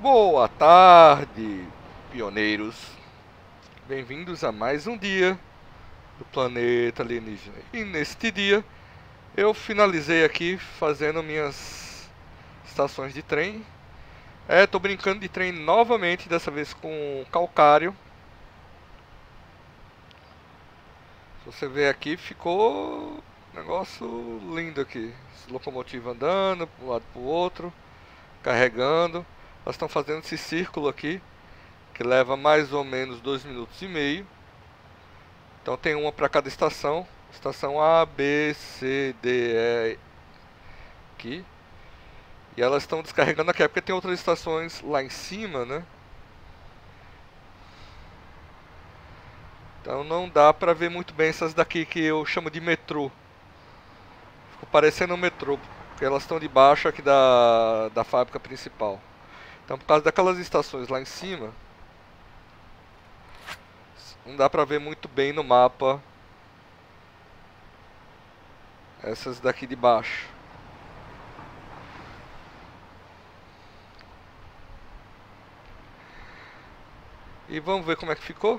Boa tarde, pioneiros. Bem-vindos a mais um dia do planeta alienígena. E neste dia eu finalizei aqui fazendo minhas estações de trem. Tô brincando de trem novamente, dessa vez com calcário. Se você ver aqui, ficou um negócio lindo aqui. Locomotiva andando de um lado para o outro, carregando. Elas estão fazendo esse círculo aqui, que leva mais ou menos 2 minutos e meio. Então tem uma para cada estação. Estação A, B, C, D, E aqui. E elas estão descarregando aqui, porque tem outras estações lá em cima, né? Então não dá para ver muito bem essas daqui que eu chamo de metrô. Ficou parecendo um metrô, porque elas estão debaixo aqui da fábrica principal. Então por causa daquelas estações lá em cima, não dá para ver muito bem no mapa essas daqui de baixo. E vamos ver como é que ficou.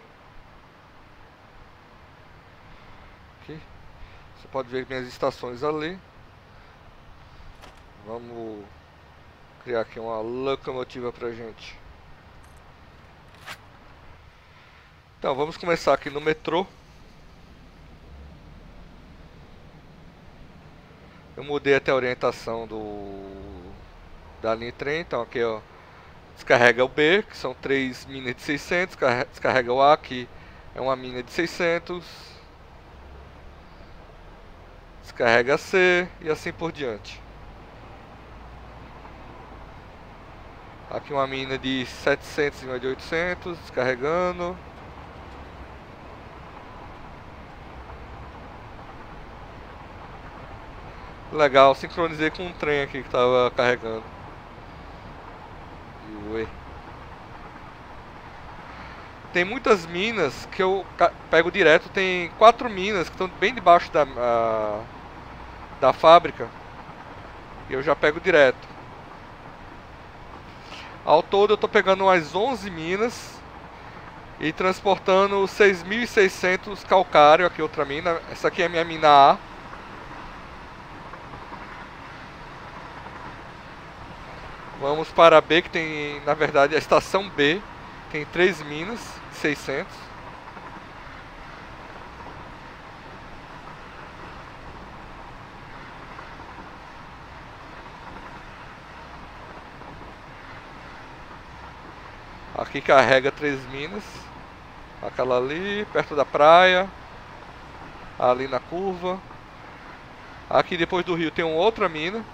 Aqui. Você pode ver minhas estações ali. Vamos criar aqui uma locomotiva pra gente. Então vamos começar aqui no metrô. Eu mudei até a orientação da linha de trem. Então aqui ó, descarrega o B, que são 3 minas de 600. Descarrega o A, que é uma mina de 600. Descarrega a C e assim por diante. Aqui uma mina de 700 e uma de 800, descarregando. Legal, sincronizei com um trem aqui que estava carregando. Ué. Tem muitas minas que eu pego direto. Tem 4 minas que estão bem debaixo da fábrica. E eu já pego direto. Ao todo eu estou pegando umas 11 minas e transportando 6.600 calcário. Aqui outra mina. Essa aqui é a minha mina A. Vamos para a B, que tem, na verdade, a estação B. Tem 3 minas de 600. Aqui carrega 3 minas. Aquela ali, perto da praia. Ali na curva. Aqui depois do rio tem uma outra mina.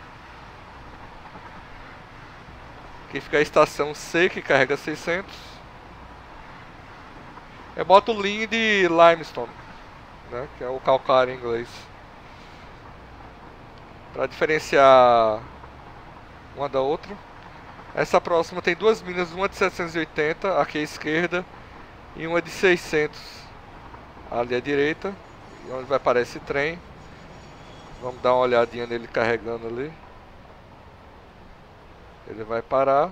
Aqui fica a estação C, que carrega 600. Eu boto o linho de limestone, né, que é o calcário em inglês, para diferenciar uma da outra. Essa próxima tem 2 minas, uma de 780 aqui à esquerda e uma de 600 ali à direita, onde vai parar esse trem. Vamos dar uma olhadinha nele carregando ali. Ele vai parar.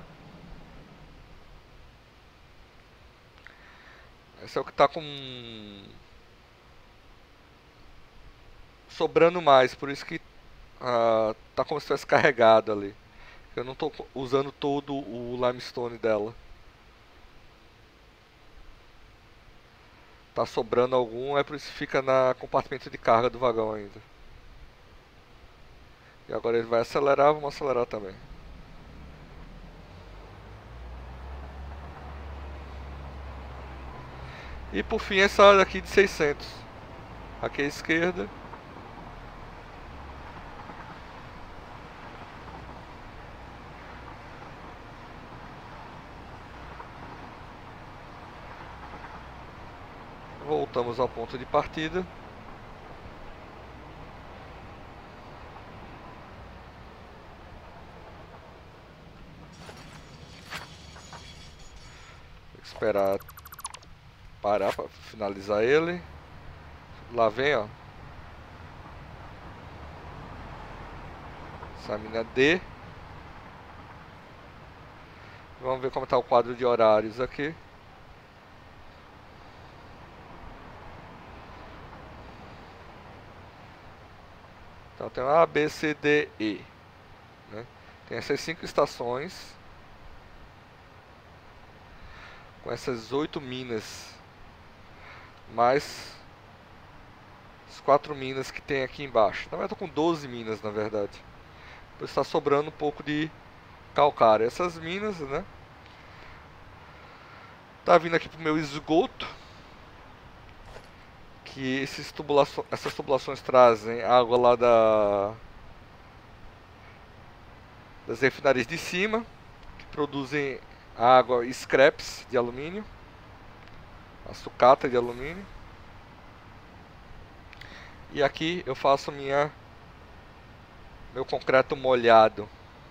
Esse é o que está com sobrando mais, por isso que tá como se tivesse carregado ali. Eu não estou usando todo o limestone dela. Tá sobrando algum, é por isso que fica na compartimento de carga do vagão ainda. E agora ele vai acelerar, vamos acelerar também. E por fim essa daqui de 600. Aqui à esquerda. Voltamos ao ponto de partida. Tem que esperar parar para finalizar ele. Lá vem, ó. Essa mina D. Vamos ver como está o quadro de horários aqui. Então tem A, B, C, D, E, né? Tem essas 5 estações com essas 8 minas, mais as 4 minas que tem aqui embaixo. Na verdade, eu tô com 12 minas, na verdade. Pois está sobrando um pouco de calcário. Essas minas, né? Tá vindo aqui pro meu esgoto, que essas tubulações trazem água lá das refinarias de cima, que produzem água e scraps de alumínio, a sucata de alumínio. E aqui eu faço meu concreto molhado.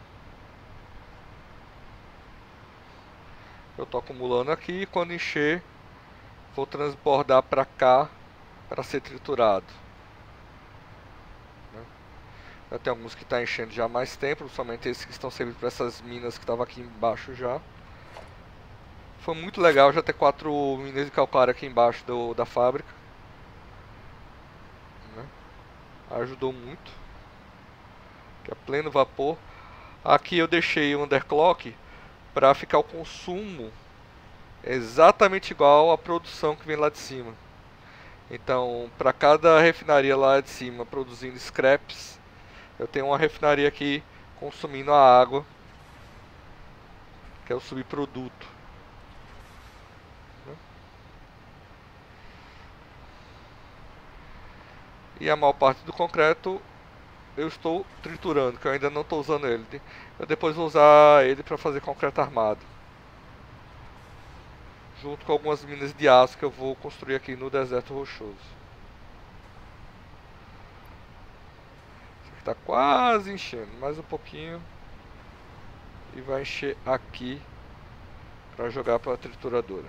Eu estou acumulando aqui e quando encher vou transbordar para cá para ser triturado. Já tem alguns que estão enchendo já há mais tempo, somente esses que estão servindo para essas minas que estavam aqui embaixo já. Foi muito legal já ter 4 minas de calcário aqui embaixo da fábrica, né? Ajudou muito, que é pleno vapor. Aqui eu deixei o underclock para ficar o consumo exatamente igual à produção que vem lá de cima. Então, para cada refinaria lá de cima produzindo scraps, eu tenho uma refinaria aqui consumindo a água, que é o subproduto. E a maior parte do concreto eu estou triturando, que eu ainda não estou usando ele. Eu depois vou usar ele para fazer concreto armado, junto com algumas minas de aço que eu vou construir aqui no deserto rochoso. Isso aqui está quase enchendo, mais um pouquinho e vai encher aqui para jogar para a trituradora.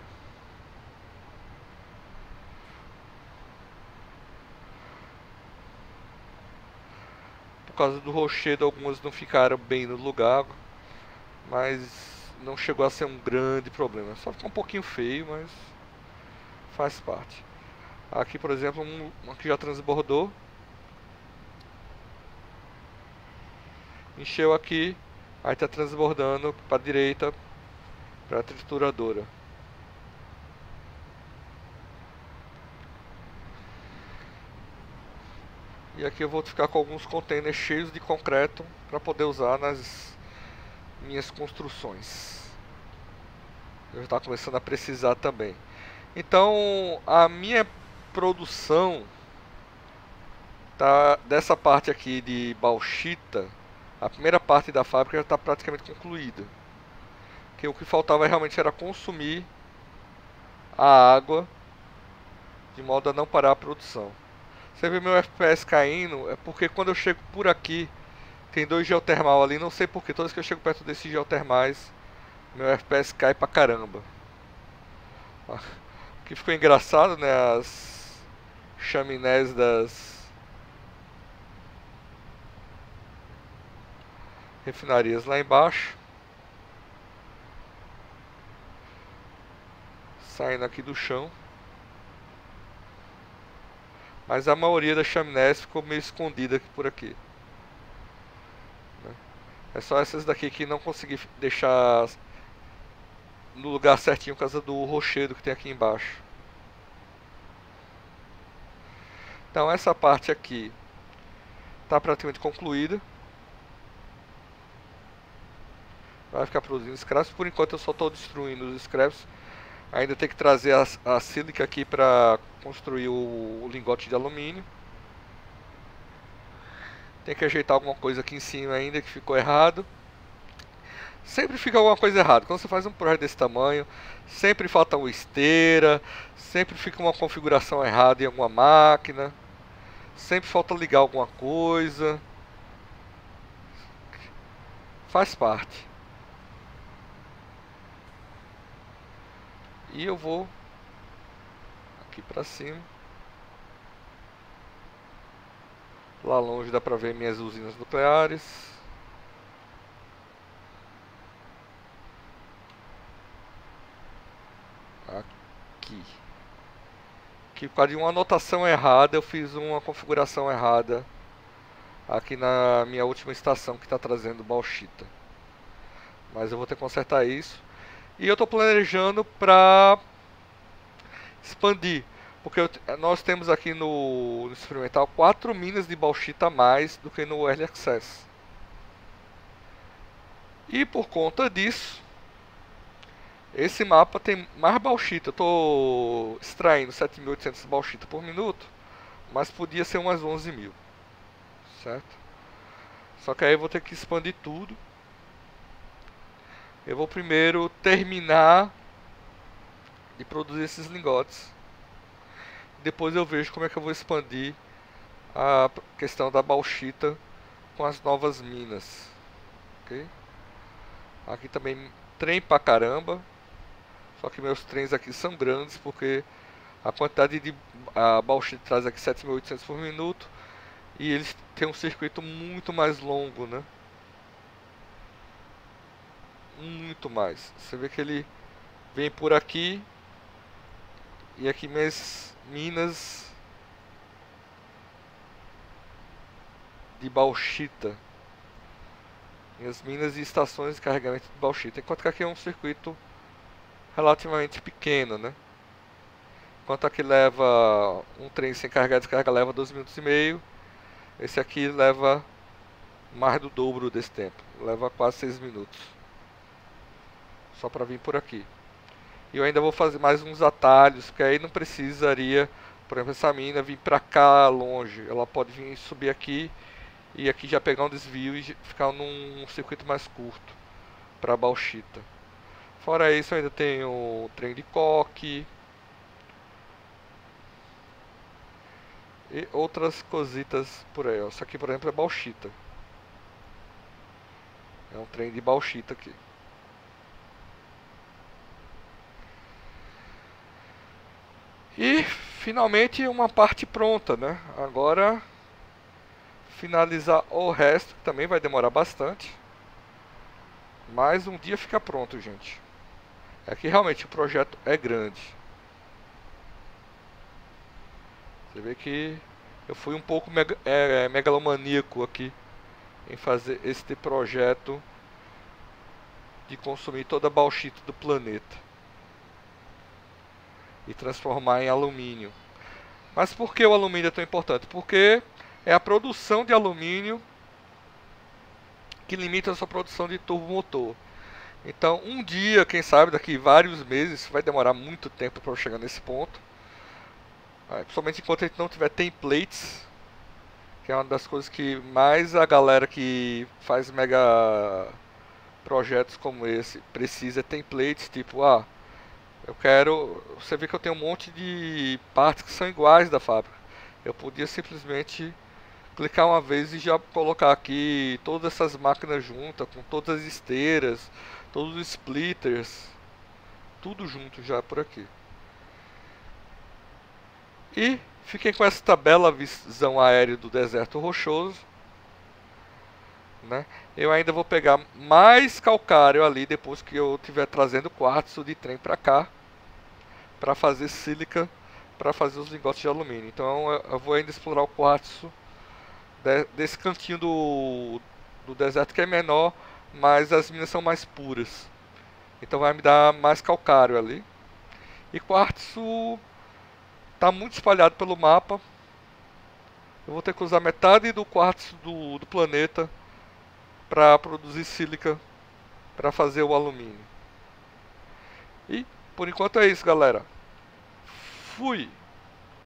Por causa do rochedo, algumas não ficaram bem no lugar, mas não chegou a ser um grande problema. Só ficou um pouquinho feio, mas faz parte. Aqui, por exemplo, um que já transbordou. Encheu aqui, aí está transbordando para a direita, para a trituradora. E aqui eu vou ficar com alguns containers cheios de concreto para poder usar nas minhas construções. Eu já está começando a precisar também. Então a minha produção tá dessa parte aqui de bauxita. A primeira parte da fábrica já está praticamente concluída. Que o que faltava realmente era consumir a água de modo a não parar a produção. Você vê meu FPS caindo, é porque quando eu chego por aqui, tem 2 geotermal ali, não sei porquê, todas que eu chego perto desses geotermais, meu FPS cai pra caramba. O que ficou engraçado, né, as chaminés das refinarias lá embaixo, saindo aqui do chão. Mas a maioria das chaminés ficou meio escondida aqui por aqui. É só essas daqui que não consegui deixar no lugar certinho por causa do rochedo que tem aqui embaixo. Então essa parte aqui está praticamente concluída. Vai ficar produzindo scraps. Por enquanto eu só estou destruindo os scraps. Ainda tem que trazer a sílica aqui para construir o lingote de alumínio. Tem que ajeitar alguma coisa aqui em cima ainda que ficou errado. Sempre fica alguma coisa errada. Quando você faz um projeto desse tamanho, sempre falta uma esteira, sempre fica uma configuração errada em alguma máquina, sempre falta ligar alguma coisa. Faz parte. E eu vou aqui pra cima. Lá longe dá pra ver minhas usinas nucleares. aqui. Que por causa de uma anotação errada, eu fiz uma configuração errada aqui na minha última estação que está trazendo bauxita. Mas eu vou ter que consertar isso. E eu estou planejando para expandir. Porque nós temos aqui no experimental 4 minas de bauxita a mais do que no Early Access. E por conta disso, esse mapa tem mais bauxita. Eu estou extraindo 7.800 bauxita por minuto, mas podia ser umas 11.000, certo? Só que aí eu vou ter que expandir tudo. Eu vou primeiro terminar de produzir esses lingotes. Depois eu vejo como é que eu vou expandir a questão da bauxita com as novas minas. Ok? Aqui também trem pra caramba. Só que meus trens aqui são grandes porque a quantidade de bauxita traz aqui 7.800 por minuto. E eles têm um circuito muito mais longo, né? Muito mais. Você vê que ele vem por aqui. E aqui minhas minas de bauxita. Minhas minas e estações de carregamento de bauxita. Enquanto que aqui é um circuito relativamente pequeno, né? Enquanto aqui leva um trem sem carregar e descarga leva 2 minutos e meio. Esse aqui leva mais do dobro desse tempo. Leva quase 6 minutos. Só para vir por aqui. E eu ainda vou fazer mais uns atalhos, que aí não precisaria, por exemplo, essa mina vir para cá longe. Ela pode vir subir aqui e aqui já pegar um desvio e ficar num circuito mais curto para bauxita. Fora isso, eu ainda tenho o trem de coque e outras cositas por aí. Ó. Isso aqui, por exemplo, é bauxita. É um trem de bauxita aqui. E finalmente uma parte pronta, né? Agora finalizar o resto, que também vai demorar bastante. Mas um dia fica pronto, gente. É que realmente o projeto é grande. Você vê que eu fui um pouco megalomaníaco aqui em fazer este projeto de consumir toda a bauxita do planeta e transformar em alumínio. Mas por que o alumínio é tão importante? Porque é a produção de alumínio que limita a sua produção de turbomotor. Então, um dia, quem sabe, daqui vários meses, vai demorar muito tempo para eu chegar nesse ponto. Principalmente enquanto a gente não tiver templates, que é uma das coisas que mais a galera que faz mega projetos como esse precisa, é templates, tipo, eu quero... Você vê que eu tenho um monte de partes que são iguais da fábrica. Eu podia simplesmente clicar uma vez e já colocar aqui todas essas máquinas juntas, com todas as esteiras, todos os splitters, tudo junto já por aqui. E fiquem com essa bela visão aérea do deserto rochoso, né? Eu ainda vou pegar mais calcário ali depois que eu estiver trazendo quartzo de trem para cá, para fazer sílica, para fazer os lingotes de alumínio. Então eu vou ainda explorar o quartzo desse cantinho do deserto que é menor, mas as minas são mais puras. Então vai me dar mais calcário ali. E quartzo está muito espalhado pelo mapa. Eu vou ter que usar metade do quartzo do planeta para produzir sílica para fazer o alumínio. E por enquanto é isso, galera. Fui!